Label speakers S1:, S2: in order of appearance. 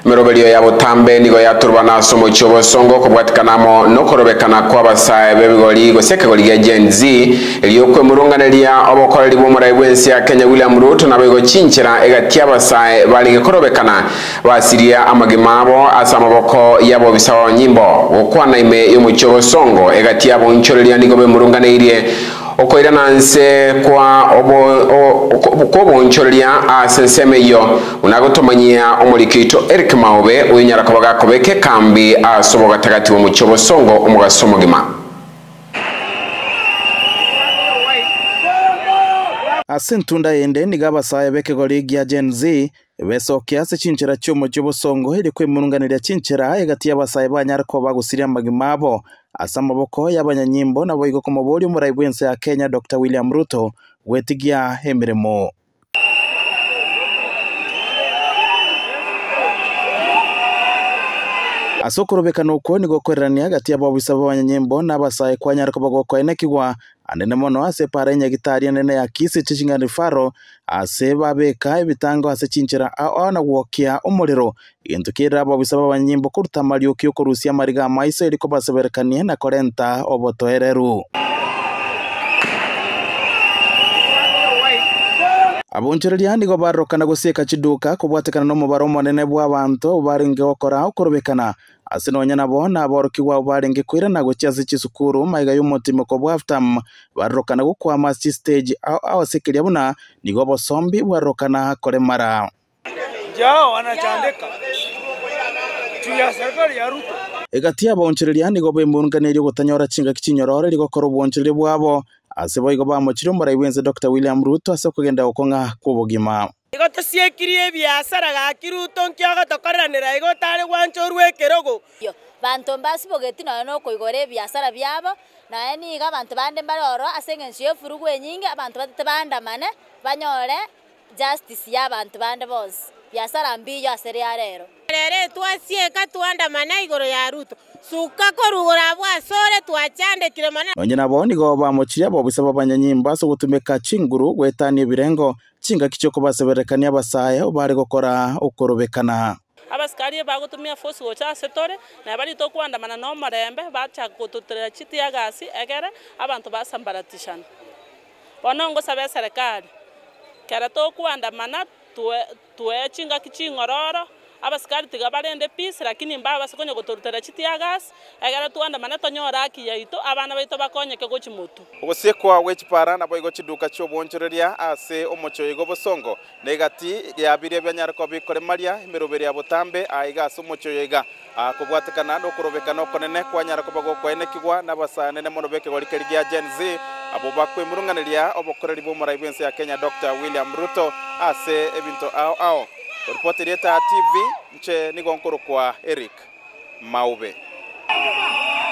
S1: Merobelio ya butambe nigo yaturwa na somo chobo songo kubwatikanamo no korobekana kwa basaye bebigoli goseka goli ya Gen Z eliyokwe murunganelia obokoreri bw'omurayi bwensi ya Kenya William Ruto nabego chinchira egati abasaye balige korobekana basiria amagimabo asa amaboko yabo bisawa nyimbo okwana ime yomuchobo songo egati abo nchorelia nigo be murunganeirie okoira nanse kwa bonchorelia asenseme yo unagotomanyia omulikito Eric Maube uyinyara kobaga kobeke kambi asobo gatagati wo muchobo songo omugasomo gima
S2: asentunda yende nigabasaye beke goligi ya Gen Z besokia se chinchira cyomo cyobo songo iri kwemurunganira chinchira egati y'abasaye banyarako bagusiria magimabo asamaboko y'abanyanyimbo nabo igo komobori umurayi bwense ya Kenya Dr. William Ruto wetigia emiremo asokorobekana uko nigo kwererania hagati y'abo bisaba abanyanyimbo n'abasaye kwa nyarako bagoko enekigwa anene mono asepara nyagitari nene ya Kisii chingani faro ase babeka ibitango ase chinchira ona gwokia umuriro intukira abo bisaba abanyanyimbo kuruta mariokyo kurusia mariga maisa iriko baseberekanie na korenta obotoereru abonchereria nigo barokana guseka chiduka kubwatekana no mubaro monene bw'abantu baringe okora okorobekana asinonya nabo naborokigwa baringe kwira na guchaza chisukuru maiga y'umutima ko bwaftam barokana gukwama stage awasekeria buna nigo bosombi barokana kore mara
S3: jao wanachandika tuya serikali ya Ruto
S2: egati abonchereria nigo bemurunganira gutanyora chinga kichinyorore ligo koro boncherere bwabo asebo igo bamochiro murayi bwense Dr. William Ruto asokugenda okonga kubugima
S3: igo tosiekirie biasara ga Kiruto nkyaga tokoranira igo tare gwanchorwe kerogo
S4: bantu mbasibogeti no koigore biasara byabo na niga bantu bande mbaroro asengenshye furugu enyinge abantu batebandamane banyore justice y'abantu bande bose biasara mbiyo asere yarero
S5: rere twasieka tuandamana igoro ya Ruto suka korugora bwasore twachande kiremana
S2: onye nabo nigo bamochiria bo bisaba abanyanyimba so gutumeka chinguru gwetanie birengo chinga kicho kubaseberekania abasaye bari gukora ukorobekana
S6: abasikari bagutumia force gocha setore na bari to kwandamana no marembe bacha gututira chiti ya gasi egere abantu basambaratishana bonongo sabe serikali kera to kwandamana tuwe chinga kichingororo abasikari tiga barende peace lakini mbaba basikonye guturutira chiti ya gas egera tuandamana tonyora aki yaito abana baito bakonyeke gochi mutu
S7: ogosekwa wechipara nabo igo chiduka cyo bonchereria ase omocho igo bosongo negati yabire byanyarako bikore maria imiroberi ya butambe aiga ase omocho yiga kubwatekana no kurobekana okonene kwa nyarako bagoko enekigwa nabasane ne mono beke goli ya Gen Z abo bakwe murunganeria obokoreri bo murayi bwense ya Kenya Dr. William Ruto ase ebinto ao Reporter TV nche nigonkoro kwa Eric Maube.